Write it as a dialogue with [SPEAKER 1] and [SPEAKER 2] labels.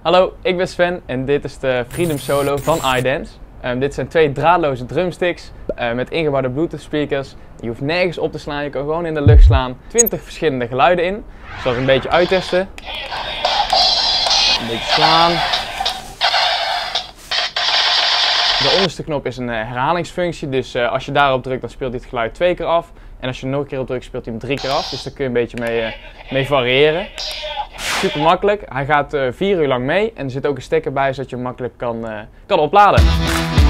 [SPEAKER 1] Hallo, ik ben Sven en dit is de Freedom Solo van iDance. Dit zijn 2 draadloze drumsticks met ingebouwde Bluetooth speakers. Je hoeft nergens op te slaan, je kan gewoon in de lucht slaan. 20 verschillende geluiden in. Ik zal het een beetje uittesten. Een beetje slaan. De onderste knop is een herhalingsfunctie, dus als je daarop drukt dan speelt hij het geluid 2 keer af. En als je er nog een keer op drukt speelt hij hem 3 keer af, dus daar kun je een beetje mee variëren. Super makkelijk, hij gaat 4 uur lang mee en er zit ook een stekker bij zodat je hem makkelijk kan opladen.